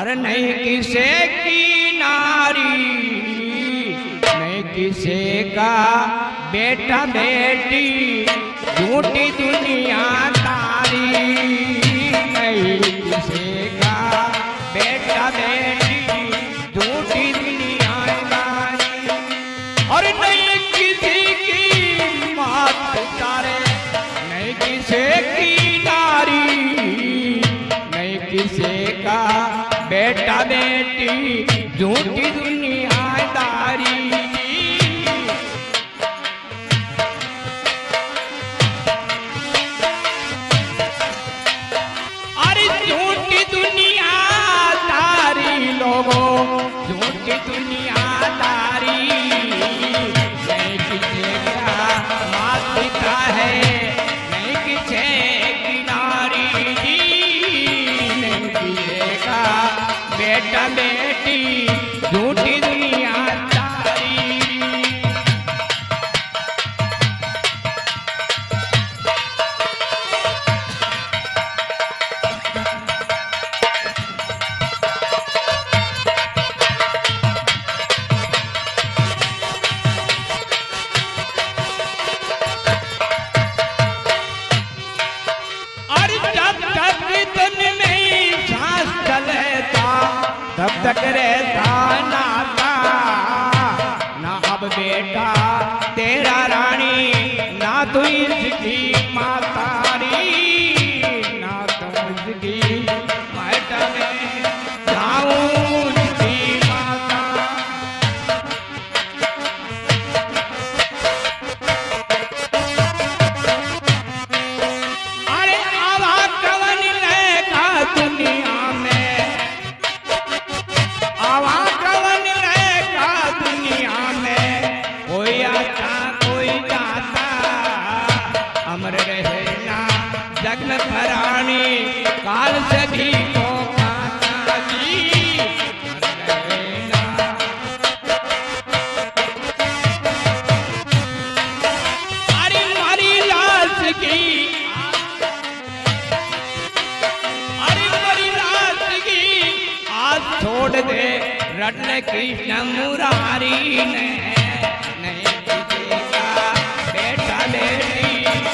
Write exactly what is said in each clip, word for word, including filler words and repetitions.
अरे नहीं किसे की नारी, नहीं किसे का बेटा बेटी, झूठी दुनिया तारी। नहीं किसे का बेटा बेटी, झूठी दुनिया तारी। और नहीं किसी की मात तारे, नहीं किसे की नारी, नहीं किसे का बेटा बेटी, झूठी दुनियादारी। अरे झूठी दुनियादारी लोगों, झूठी दुनियादारी। नहीं किसी का मात पिता है, नहीं किसी की नारी, नहीं किसी का बेटा बेटी, झूठी दुनिया तारी। और जब तक तन में सांस चलेता, तब तक रहता नाता। ना अब बेटा तेरा रानी, ना तू इसकी मातारी, ना तो इसकी माता में जाऊं इसकी माता। अरे आवा कवन लेगा दुनिया में, आवा कवन रहेगा दुनिया में। कोई आता कोई जाता, अमर रहना जग में प्राणी, काल से भी को खाता जी। अमर रहना। अरे मरी लाश की, अरे मरी लाश की आज छोड़ दे रटने कृष्ण मुरारी ने। नहीं किसी का बेटा बेटी,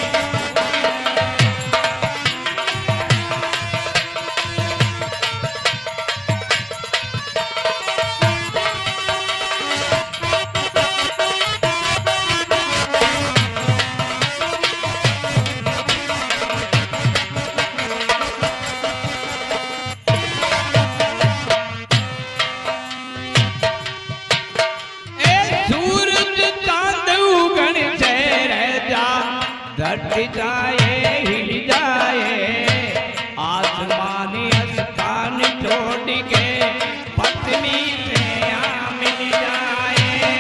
धरती जाए हिल जाए, आसमान स्थान छोड़ के पत्नी से आ मिल जाए।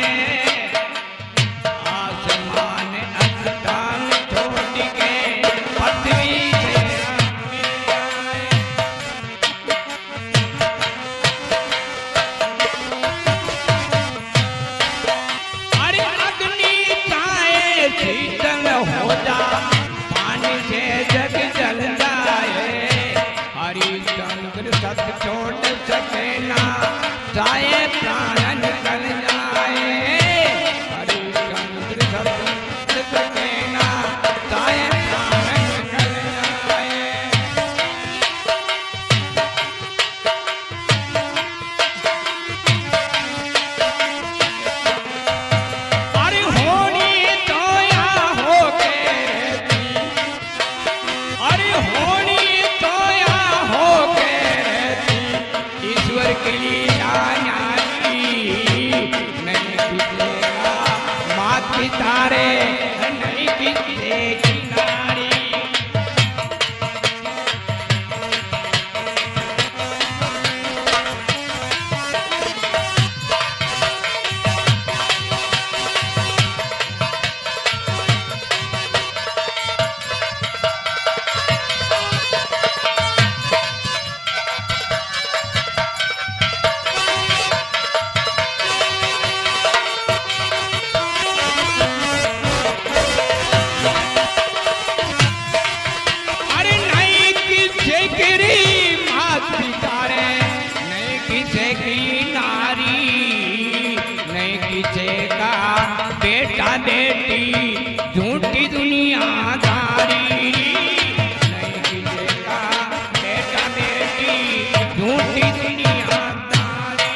आसमान स्थान छोड़ के पत्नी से आ मिल जाए। अरे अग्नि चाहे शीतल हो जा, पानी से जग जल जाए। हरिश्चंद्र सत छोड़ सके ना, नारी नहीं कीजेगा बेटा बेटी झूठी दुनियादारी।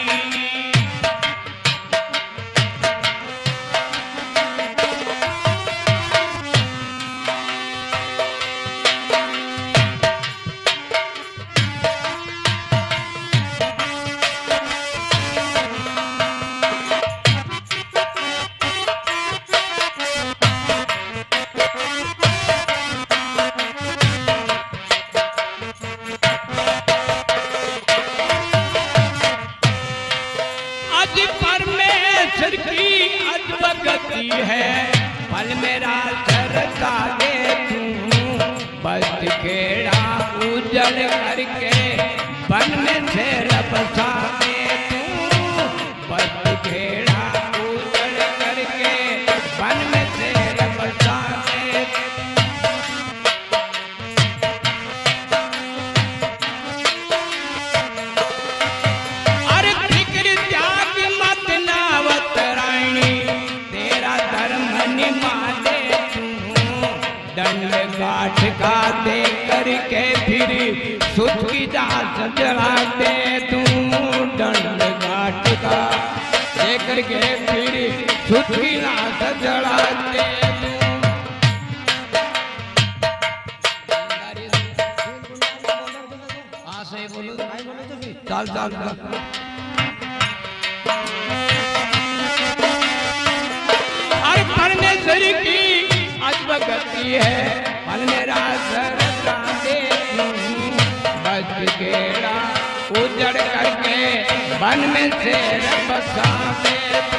आज परमेश्वर की अजब गति है पल मेरा सरता दे तू बस खेड़ा उजड़ करके बन में से बसा दे तू बस खेड़ा उजड़ करके बन में से बसा दे। अरे फिक्र त्याग मत नावत रानी तेरा धर्म निभा दे तू दंड काठ का दे करके फिर सुध की दास जला दे तू दंड काठ का दे करके फिर सुध की दास जला दे तू। चल चल चल और परमेश्वर की अजब गति है पल मेरा सरता दे तू बस केड़ा उजड़ करके बन में से बसा दे तू।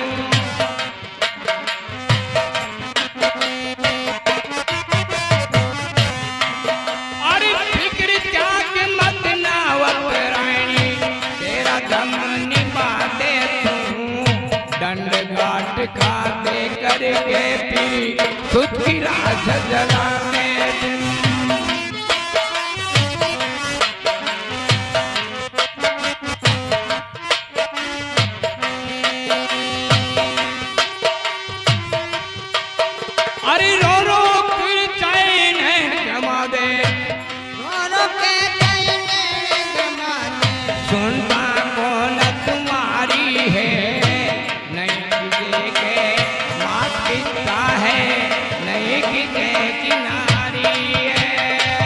अरे फिक्र त्याग मत नावत रानी तेरा दम निभा दे तू दंड काट खा दे करके फिर खुद की रास जला दे तू। अरे रो रो फिर चैन जमा दे सुनता कौन तुम्हारी है नहीं किसी के मात पिता है नहीं किसी की नारी है।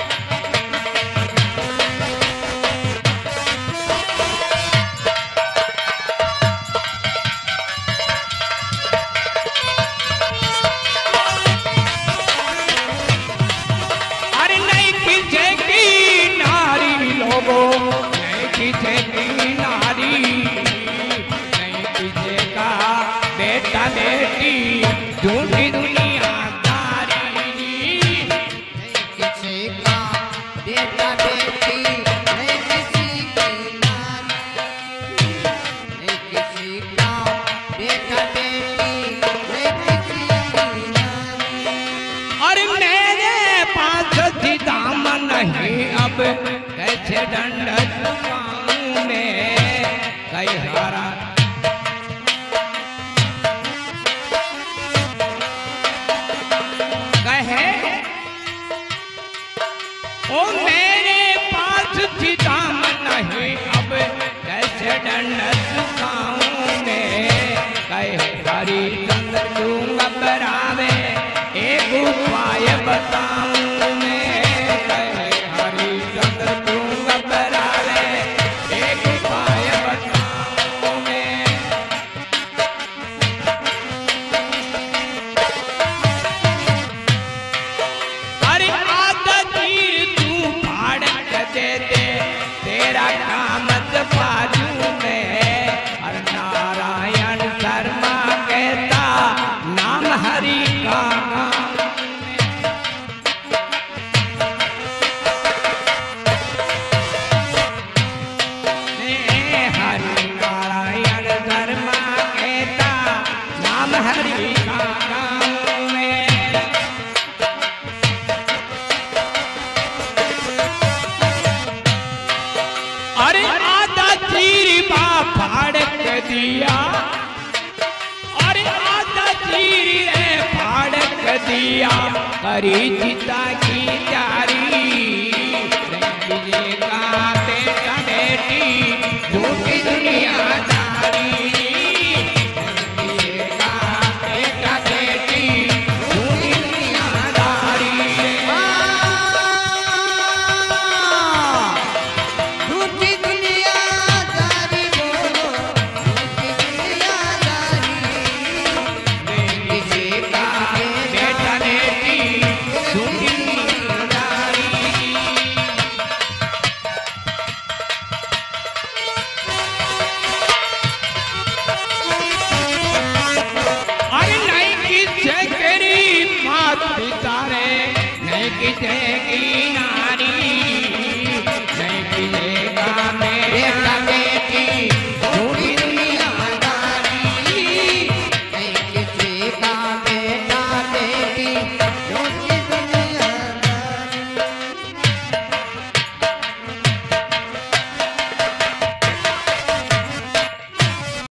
अरे नहीं किसी की नारी लोगों नहीं किसी की नारी नहीं किसी का बेटा बेटी झूठी दुनियादारी नहीं किसी का बेटा बेटी नहीं किसी की नारी नहीं किसी का बेटा बेटी नहीं किसी की नारी। और मेरे पास थी दामन नहीं अब कैसे दंड चुकाऊं मैं कई हारा। कहे ओ मेरे पास थी दामन नहीं अब कैसे दंड चुकाऊं मैं कहे हरी चंद्र दूंगा बरावे एक उपाय बताऊं मैं कहे हरी चंद्र दूंगा बरावे एक उपाय बताऊं मैं। अरे आधा तीर तू फाड़ के दे दे तेरा काम बाजू में और नारायण शर्मा कहता नाम हरि का हरि नारायण शर्मा कहता नाम हरि का नाम में। अरे आधा तीर बा फाड़ के दिया अरे आधा तीर फाड़ के रतिया करी चिता की त्यारी रंग का बेटा बेटी झूठी दुनियादारी का बेटा बेटी झूठी दुनियादारी झूठी दुनियादारी बोलो झूठी दुनियादारी किसी का बेटा बेटी झूठी दुनियादारी अरे नहीं किसे करी मात पिता रे नहीं किसे की ना